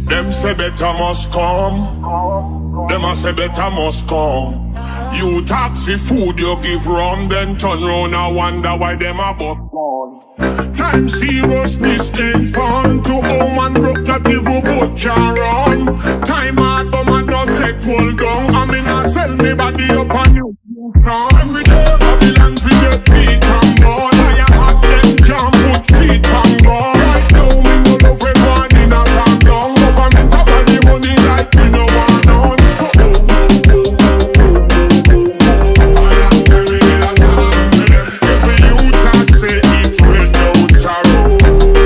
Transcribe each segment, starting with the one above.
Them say better must come. Them a say better must come. You tax for food, you give rum, then turn round and wonder why them a bust. Time serious, this ain't fun. To home and broke, not even boat can run. Time hard, but man not take hold down. I mean I sell me body up on you. Every day Babylon fi get beat and born. I hot them can't put feet on board. Right now me no love everyone in a calm down. Government up on the money like we no want none. So every youth I say it without a road.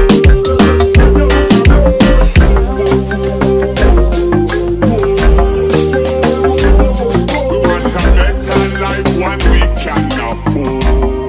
We want a better life, one we can afford.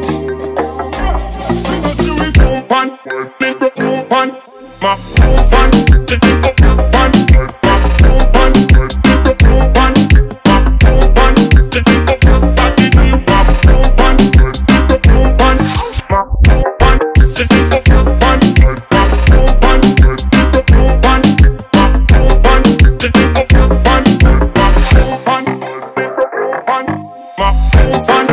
We go see we pump and little pump and my pump and little pump and my pump and little pump and my pump and little pump and my pump and little pump and my pump and little pump and my pump and little pump and my pump and little pump and my pump and my pump and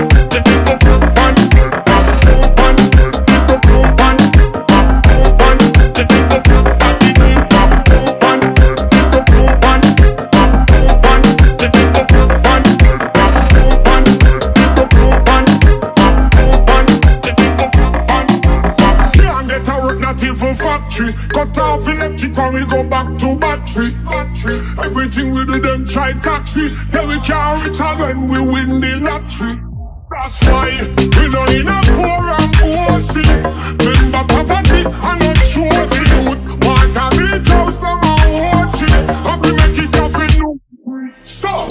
factory. Cut off electric and we go back to battery. Everything we do them try tax we. Yeah, we can't reach out when we win the lottery. That's why we don't need a poor and bossy. Remember poverty and not trophy youth. Want a rich house from a watch it. And we make it up in new. So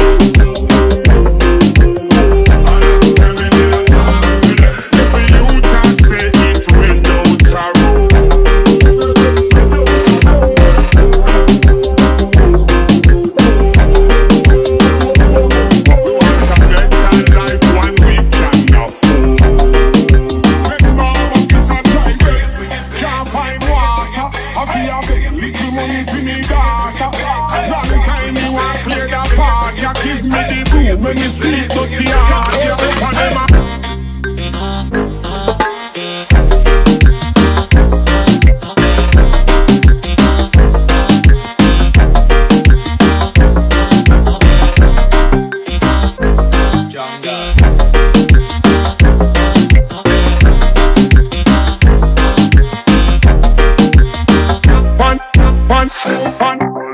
when you see it, but you are One.